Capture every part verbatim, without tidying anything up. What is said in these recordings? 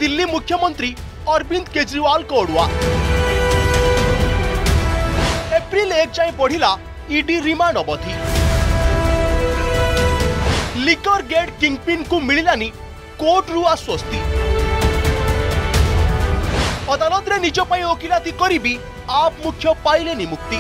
दिल्ली मुख्यमंत्री अरविंद केजरीवाल को ओडुआ। एप्रिल एक जाए बढ़िला ईडी रिमांड अवधि। लिकर गेट किंगपिन को मिलानी कोर्ट रु आश्वस्ति। अदालत रे निज पई वकिलाती करी आप मुख्य पाइले नि मुक्ति।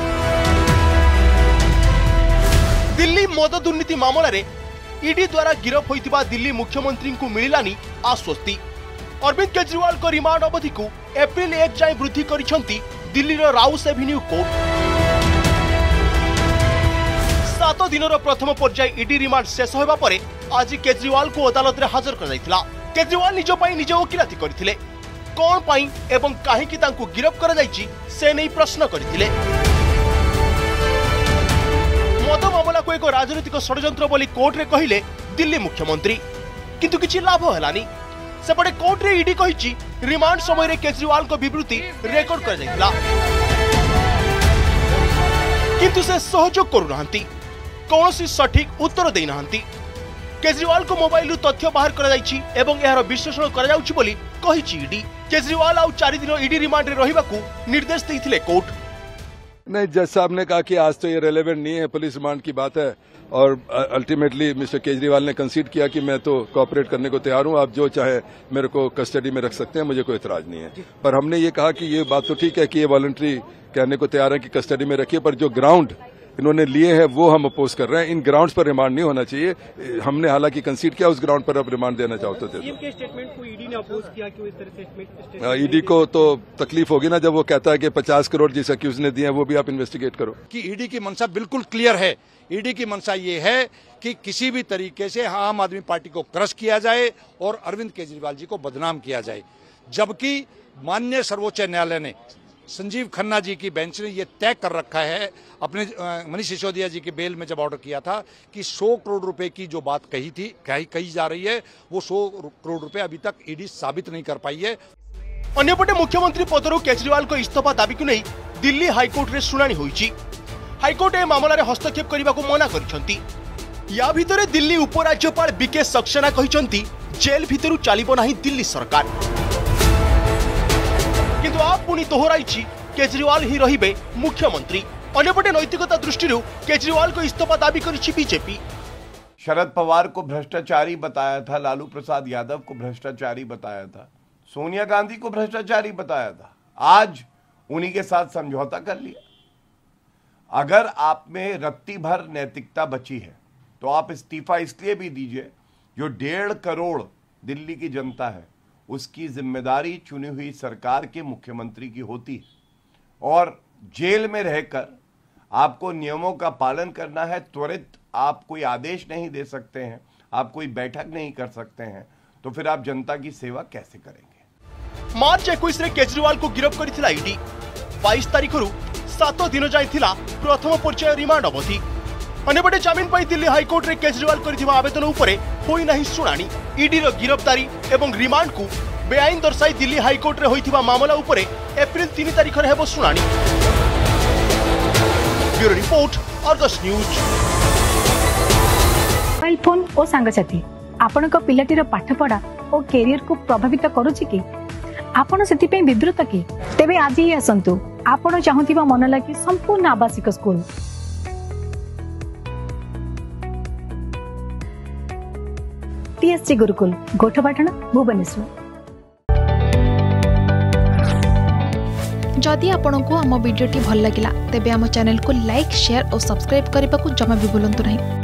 दिल्ली मद दुर्नीति मामला रे ईडी द्वारा गिरफ होइतिबा दिल्ली मुख्यमंत्री को मिलानी आश्वस्ति। अरविंद केजरीवाल को रिमांड अवधि को एप्रिल एक जाए वृद्धि करिसंती दिल्ली रो राउस एवेन्यू कोर्ट। सात दिन प्रथम पर्याय ईडी रिमांड शेष होगा पर आज केजरीवाल को अदालत रे हाजर कर जाइथिला। केजरीवाल निज पई निज वकिलाती करथिले। कोन पई एवं काहेकि तांको गिरफ करा जाइछि से नै प्रश्न करथिले। मद मामला को एक राजनीतिक षड्यंत्र बोली कोर्ट रे कहिले दिल्ली मुख्यमंत्री, किंतु किछि लाभ हलानी। सेपटे कोर्ट रे ईडी कहिछि रिमांड समय रे केजरीवाल को विवृत्ति रेकॉर्ड कर जाइथिला, किंतु से सहयोग करू नाहंती, कौनसी सठिक उत्तर दे नाहंती। केजरीवाल को मोबाइल तथ्य बाहर करा जाइछि एवं एहार विश्लेषण करा जाउछि बोली कहिछि ईडी। केजरीवाल आउ चार दिन ईडी रिमांड रे रहिबाकू निर्देश दैथिले कोर्ट। नहीं, जज साहब ने कहा कि आज तो ये रेलेवेंट नहीं है, पुलिस रिमांड की बात है और अल्टीमेटली मिस्टर केजरीवाल ने कंसीड किया कि मैं तो कोऑपरेट करने को तैयार हूं, आप जो चाहे मेरे को कस्टडी में रख सकते हैं, मुझे कोई इतराज नहीं है। पर हमने ये कहा कि ये बात तो ठीक है कि ये वॉलंटरी कहने को तैयार है कि कस्टडी में रखिए, पर जो ग्राउंड इन्होंने लिए हैं वो हम अपोज कर रहे हैं। इन ग्राउंड्स पर रिमांड नहीं होना चाहिए। हमने हालांकि कंसीड किया, उस ग्राउंड पर अब रिमांड देना चाहो तो दे दो। स्टेटमेंट को ईडी ने अपोज किया कि इस तरह से ईडी को तो तकलीफ होगी ना जब वो कहता है कि पचास करोड़ जिस अक्यूज ने दिए हैं वो भी आप इन्वेस्टिगेट करो। कि ईडी की मंशा बिल्कुल क्लियर है। ईडी की मंशा ये है कि किसी भी तरीके से आम आदमी पार्टी को क्रश किया जाए और अरविंद केजरीवाल जी को बदनाम किया जाए। जबकि माननीय सर्वोच्च न्यायालय ने संजीव खन्ना जी की बेंच ने यह तय कर रखा है अपने मनीष सिसोदिया जी के बेल में जब ऑर्डर किया था कि सौ करोड़ रुपए की जो बात कही थी कही कही जा रही है वो सौ करोड़ रुपए अभी तक ईडी साबित नहीं कर पाई है। अन्यपटे मुख्यमंत्री पदरु केजरीवाल को इस्तीफा दाबी को नहीं दिल्ली हाईकोर्ट रे सुनानी होईची। हाईकोर्ट ए मामला रे हस्तक्षेप करने को मना करिसंती। या भितरे दिल्ली उपराज्यपाल बीके सक्सेना कहिसंती जेल भितरु चलिबो नाही दिल्ली सरकार, किंतु आप पुणी दोहराइछि केजरीवाल ही रहिबे मुख्यमंत्री। अन्यपटे नैतिकता दृष्टि केजरीवाल को इस्तीफा दाबी करिछि बीजेपी। शरद पवार को भ्रष्टाचारी बताया था, लालू प्रसाद यादव को भ्रष्टाचारी बताया था, सोनिया गांधी को भ्रष्टाचारी बताया था, आज उन्हीं के साथ समझौता कर लिया। अगर आप में रत्ती भर नैतिकता बची है तो आप इस्तीफा इसलिए भी दीजिए, जो डेढ़ करोड़ दिल्ली की जनता है उसकी जिम्मेदारी चुनी हुई सरकार के मुख्यमंत्री की होती है और जेल में रहकर आपको नियमों का पालन करना है। त्वरित आप कोई आदेश नहीं दे सकते हैं, आप कोई बैठक नहीं कर सकते हैं, तो फिर आप जनता की सेवा कैसे करेंगे। मार्च इक्कीस रे केजरीवाल को गिरफ्त करिथिला ईडी। बाईस तारीख रु सात दिन जाय थिला प्रथम पर्याय रिमांड अवधि। अन्यपटे जमीन पर दिल्ली हाईकोर्ट रे केजरीवाल करिथिबा आवेदन उपरे होई नाही सुनानी। ईडी रो गिरफ्तारी एवं रिमांड को बेआईन दर्शाई दिल्ली हाईकोर्ट रे होइथिबा मामला उपरे एप्रिल तीन तारीख रे हेबो सुनानी। Bureau report Argus news. Mobile phone और सांगसाथी आपनक पिलाटीर पाठपढ़ा और कैरियर को प्रभावित करूछि कि आपण सेति पे विब्रत कि तेबे आज ही आसंतु आपण चाहुथिबा मन लागी संपूर्ण आवासिक स्कूल टीएससी गुरुकुल गोठपाटना भुवनेश्वर। जदि आपंक आम भिडी भल लगा तेब आम चैनल को लाइक शेयर और सब्सक्राइब करने को जमा भी भूलु नहीं।